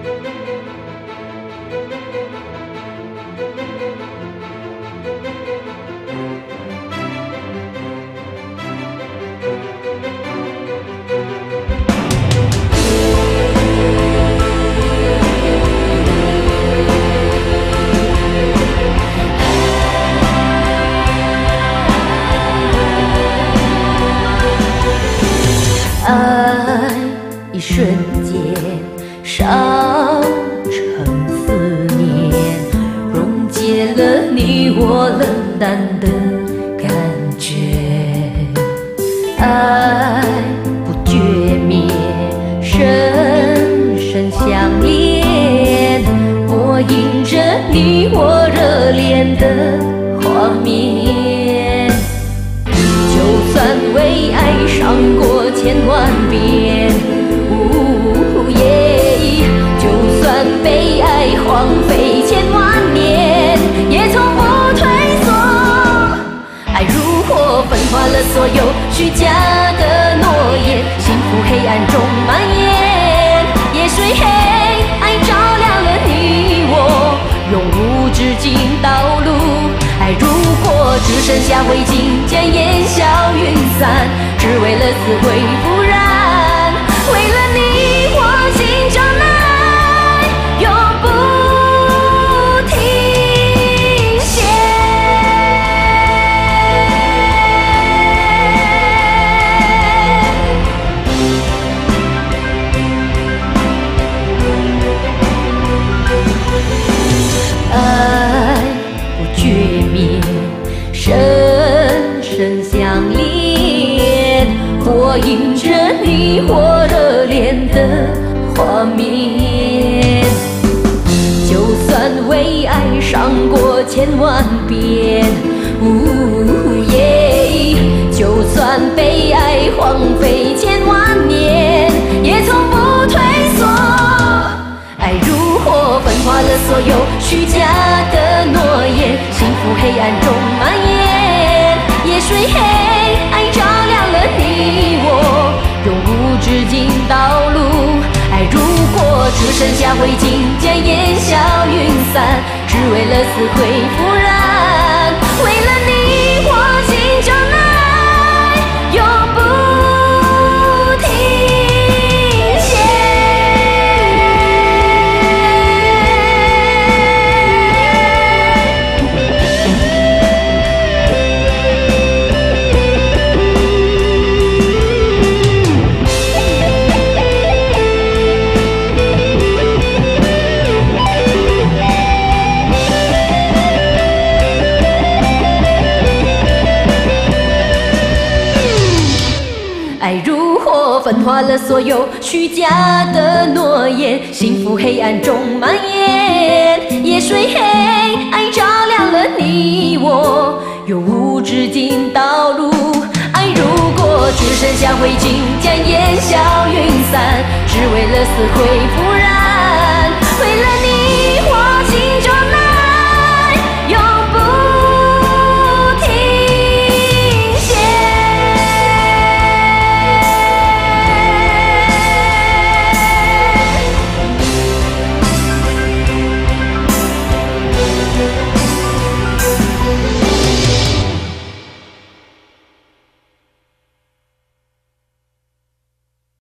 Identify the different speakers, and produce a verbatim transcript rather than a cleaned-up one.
Speaker 1: 爱一瞬间烧成思念，溶解了你我冷淡的感觉。爱不觉灭，深深相连，播映着你我热恋的画面。就算为爱伤过千万遍，呜耶！就算被爱荒废千万年，也从不退缩。爱如火，焚化了所有虚假的诺言，幸福黑暗中蔓延。夜水黑，爱照亮了你我永无止境道路。爱如火，只剩下灰烬，渐烟消云散，只为了死灰复燃。为了你，我心中的爱永不停歇。爱不觉灭，深深相连，播映着你我热恋的画面。就算为爱伤过千万遍，呜耶！就算被爱荒废千万年，也从不退缩。爱如火，焚化了所有虚假的诺言，幸福黑暗中蔓延。夜水黑，爱照亮了你我永无止境道路。爱如火，只剩下灰烬，渐烟消云散，只为了死灰复燃。为了你，我心中的爱永不停歇。爱如火，焚化了所有虚假的诺言，幸福黑暗中蔓延。夜水黑，爱照亮了你我永无止境道路。爱如果只剩下灰烬，渐烟消云散，只为了死灰复